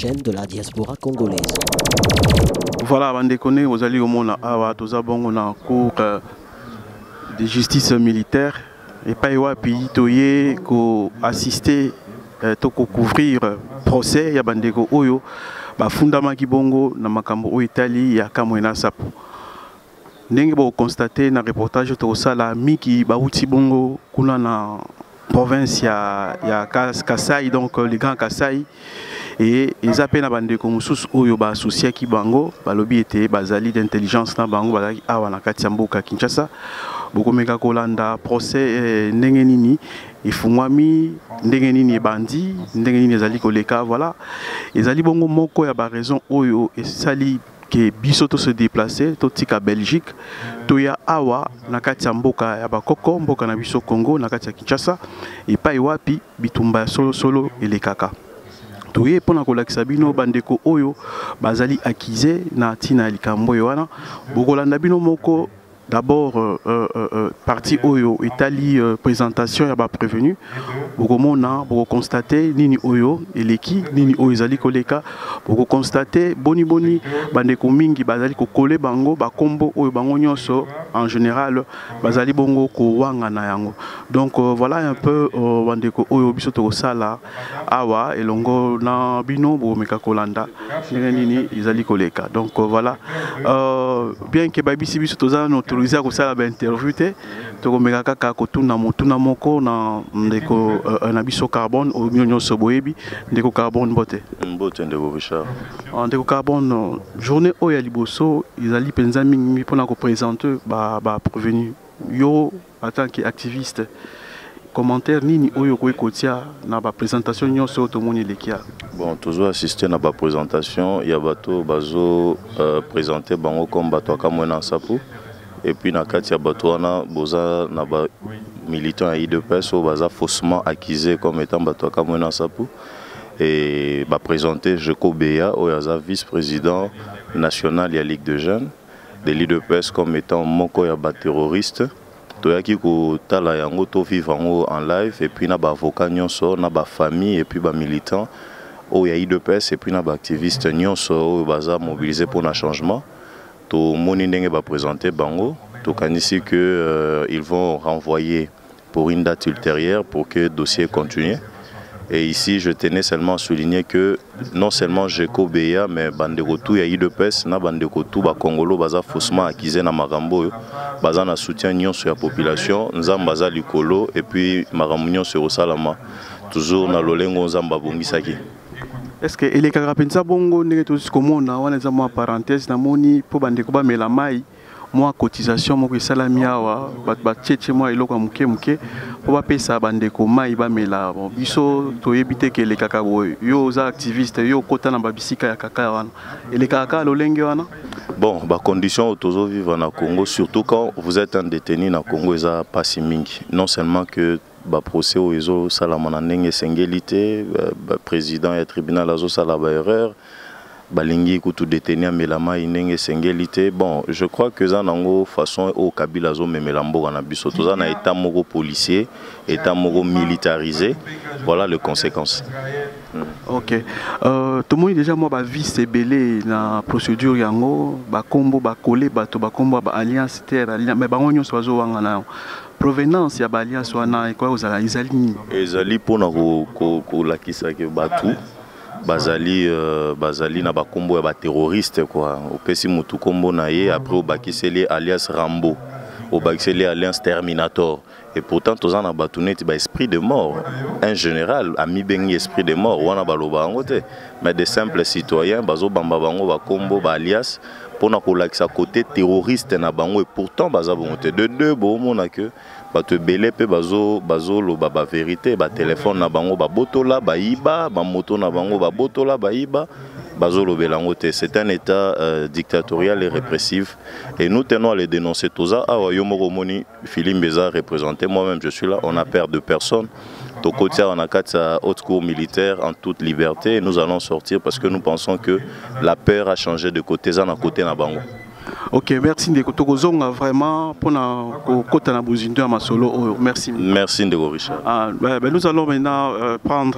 chaîne de la diaspora congolaise. Voilà, avant de connaître, vous allez au monde à Tozabongo en cours de justice militaire. Et pas y pays toye ko assister to ko couvrir procès ya bandeko oyo ba fundama kibongo na makambo o Italie ya kamwena sapo. Ndenge bo constater na reportage to sala miki ba uti bongo kuna na province ya Kasai, donc le Grand Kasai, et ils appellent à bande comme sous oyo ba associé ki bango ba lobby était bazali d'intelligence na bango bazali awa na kati ya mboka Kinshasa boko meka kolanda procès ndenge nini ifungwami ndenge nini bandi ndenge nini ezali koleka, voilà ezali bongo moko ya ba raison oyo esali que biso to se déplacer to tika Belgique to ya awa na kati ya mboka ya bakoko mboka na biso Congo na kati ya Kinshasa et pa wapi bitumba solo elekaka toye pona kolakisa bino bandeko oyo bazali accusé na tina likambo wana bokolanda bino moko. D'abord, partie Oyo, Italie, présentation, il y a prévenu. Beaucoup constater, Nini Oyo, et l'équipe, Nini Oyo, Zali Koleka, beaucoup constater, Boni, Bandeko Mingi, Bazali Kole Bango, Bakombo, Oyo Bango Nyoso, en général, Bazali Bongo, Kowanga Nayango. Donc voilà un peu Bandeko Oyo, Bisoto Sala, Awa, et Longo, na Bino, Bomeka Kolanda, Nini, Zali Koleka. Donc voilà, bien que Babisi Bisoto autorisé à faire l'interview, to meka kaka kotuna motuna moko na ndeko nabiso carbone au mionyo soboyebi ndeko carbone bote ndeko Richard ndeko carbone journée oya liboso izali penza mingi pona ko présenter ba prévenu yo en tant qu'activiste commentaire nini oyo ko ekotia na ba présentation nyonso to moni lekia. Bon, toujours assister na ba présentation ya bato bazo présenter bango comme bato akamwena sapo. Et puis, dans le Batouana, boza na ba militants à IDPS, baza faussement accusé comme étant Batouaka Mouena Sapou. Et ba présenté Jeko Beya, oyaza vice-président national de la Ligue de Jeunes, de l'IDPS comme étant moko ya ba terroriste. Toyaki ko tala yango to vivre en live et puis na ba avocat nyonso, na ba famille et puis ba militant oya IDPS et puis na ba activiste nyonso baza mobilisé pour un changement. Tout le monde va présenter Bango, tout ici que ils vont renvoyer pour une date ultérieure pour que le dossier continue. Et ici, je tenais seulement à souligner que non seulement Jeko Beya, mais Bandekotou, il y a IDPS, na Bandekotou, Congolo, baza faussement accusé na Marambo, baza na soutien sur la population, Nzambaza Likolo et puis Maramounion sur Osalama, toujours na Lolengo Nzamba Bongisaki. Est-ce que les carapenta bongo n'est tout ce qu'on a, on est en parenthèse, na moni pour bandekoba mais la maille, moi cotisation, moi que salamiawa, bat tchétché moi iloko muke pour pas payer ça bandeko maille ba mais la bon biso to éviter que les kakao yo za activistes yo kota na babisika ya kaka wana et les kaka lolenge wana. Bon, bah condition autozo vivre na Congo, surtout quand vous êtes un détenu na Congo, ça pas si mingi. Non seulement que ba procès au ezo salamana ndenge sengélité président et tribunal azo sala ba erreur balingi kutu détenir melama ndenge sengélité. Bon, je crois que ça nango façon au Kabila azo memela mboka na biso toza na état moko policier, état moko militarisé. Voilà les conséquences. OK. Tout le monde déjà moi ba vie c'est belé na procédure yango ba kombo ba coller bato ba kombo ba alliance terre alliance mais bango nyonso bazo wanga na provenance ya alliance wana et quoi aux izali ezali pona ko lakisa ke batu bazali na ba kombo ya ba terroriste quoi opesi mutu kombo na ye après obakiseli alliance Rambo obakiseli alliance Terminator. Et pourtant, tous en abatounet, esprit de mort. Un général a mis bien esprit de mort. Mais des simples citoyens, bazo bamba bango ba combo ba alias pour na kolakisa côté terroriste na bango et pourtant baza bonté de deux bo mona que ba te belé pe bazo lo ba vérité ba téléphone na bango ba botola ba iba ba moto na bango ba botola ba iba. C'est un état dictatorial et répressif et nous tenons à les dénoncer tous ça. Philippe Béza représenté, moi-même je suis là, on a peur de personne. On a 4 haute cour militaire en toute liberté et nous allons sortir parce que nous pensons que la peur a changé de côté, ça n'a côté na bango. Ok, merci Ndeko Tokozonga vraiment pour na bozindo ma solo. Merci. Merci Ndeko Richard. Nous allons maintenant prendre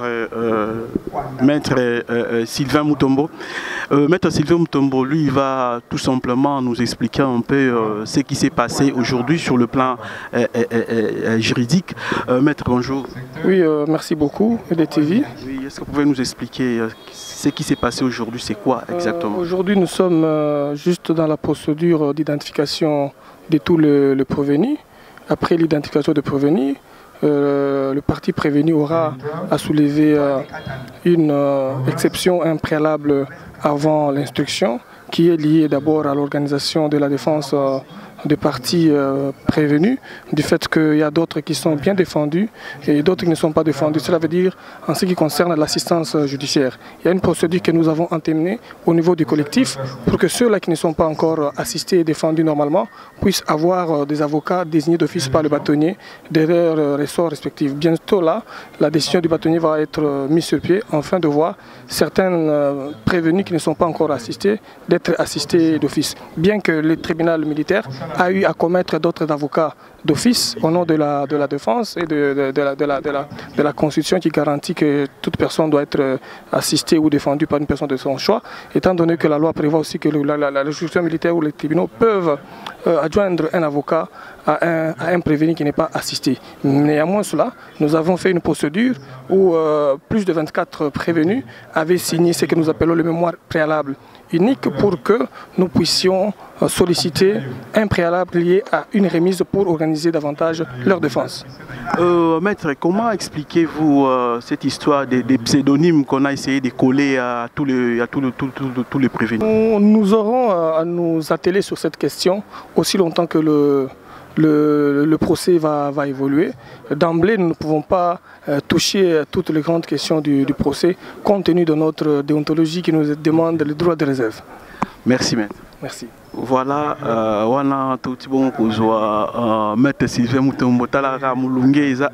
Maître Sylvain Mutombo. Maître Sylvain Mutombo, lui, il va tout simplement nous expliquer un peu ce qui s'est passé aujourd'hui sur le plan juridique. Maître, bonjour. Oui, merci beaucoup, EDTV. Oui, est-ce que vous pouvez nous expliquer ce qui s'est passé aujourd'hui, c'est quoi exactement? Aujourd'hui, nous sommes juste dans la procédure d'identification de tous les prévenus. Après l'identification des prévenus, le parti prévenu aura à soulever une exception impréalable avant l'instruction, qui est liée d'abord à l'organisation de la défense des partis prévenus, du fait qu'il y a d'autres qui sont bien défendus et d'autres qui ne sont pas défendus. Cela veut dire en ce qui concerne l'assistance judiciaire. Il y a une procédure que nous avons entamée au niveau du collectif pour que ceux-là qui ne sont pas encore assistés et défendus normalement puissent avoir des avocats désignés d'office par le bâtonnier derrière leur ressort respectif. Bientôt là, la décision du bâtonnier va être mise sur pied afin de voir certains prévenus qui ne sont pas encore assistés d'être assistés d'office. Bien que le tribunal militaire a eu à commettre d'autres avocats d'office au nom de la défense et de la Constitution qui garantit que toute personne doit être assistée ou défendue par une personne de son choix, étant donné que la loi prévoit aussi que la juridiction militaire ou les tribunaux peuvent adjoindre un avocat à un prévenu qui n'est pas assisté. Néanmoins cela, nous avons fait une procédure où plus de 24 prévenus avaient signé ce que nous appelons le mémoire préalable unique pour que nous puissions solliciter un préalable lié à une remise pour organiser davantage leur défense. Maître, comment expliquez-vous cette histoire des pseudonymes qu'on a essayé de coller à tous les prévenus? Nous aurons à nous atteler sur cette question aussi longtemps que le procès va évoluer. D'emblée, nous ne pouvons pas toucher toutes les grandes questions du procès compte tenu de notre déontologie qui nous demande le droit de réserve. Merci, maître. Merci. Voilà, wana tout bon kozwa Maître Sylvain Mutombo talaka mulunge eza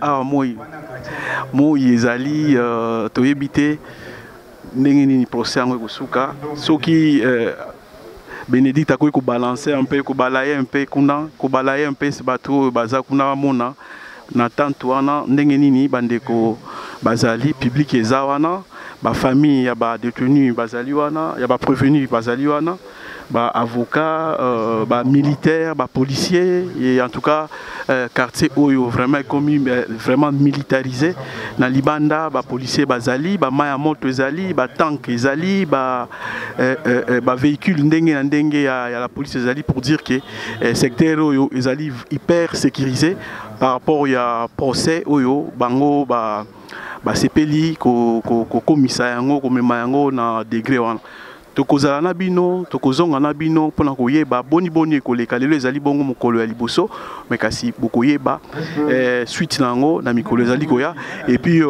moi ezali toyebite ndenge nini procès yango ekosuka soki Bénédicte a balancer un peu, balayer un peu, balayer un peu ce bateau, baza kuna mona, n'attente wana, ndengenini bandeko bazali public ezawana, ba famille ya ba détenu bazali wana, ya ba prévenu bazali wana, ba avocat, ba militaire, ba policier et en tout cas quartier oyo vraiment commis vraiment militarisé na libanda ba policier bazali, ba maya moto ezali, ba tank ezali, ba véhicule ndenge na ndenge ya la police ezali pour dire que secteur oyo ezali hyper sécurisé par rapport ya procès oyo bango ba sepeli ko komisa yango ko mema yango na degré wana. Tokozala na bino, tokozonga na bino pona koyeba boni ekoleka lelo ezali bongo mokolo ya liboso mais kasi bokoyeba suite nango na mikolo ezali koya et puis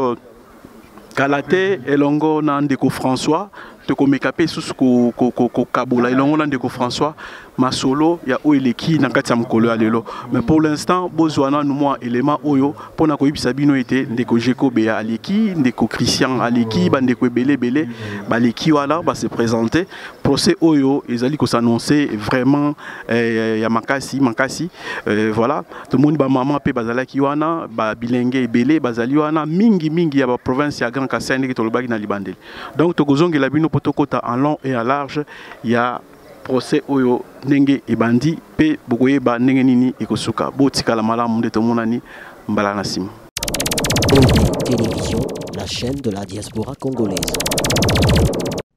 Kalate elongo na ndeko François tokomeka pe susu ko kabola elongo na ndeko François masolo ya oeleki na kati ya mokolo ya lelo mais pour l'instant bozwana nous moi élément oyo pona koyebisa bino ete ndeko Jacob ya aleki ndeko Christian aleki bandeko ebele baleki wala ba se présenter procès oyo ezali ko s'annoncer vraiment ya makasi voilà tout le monde ba maman pe bazalaki wana ba bilenge ebele bazali wana mingi ya ba province ya Grand Kassai ndeki tolobaki na libandeli donc tokozongela bino potokota en long et en large ya procès oyo ndenge ebandi pe bokoyeba ndenge nini ekosuka botikala malamu nde tomonani mbala na sima. Télévision, la chaîne de la diaspora congolaise.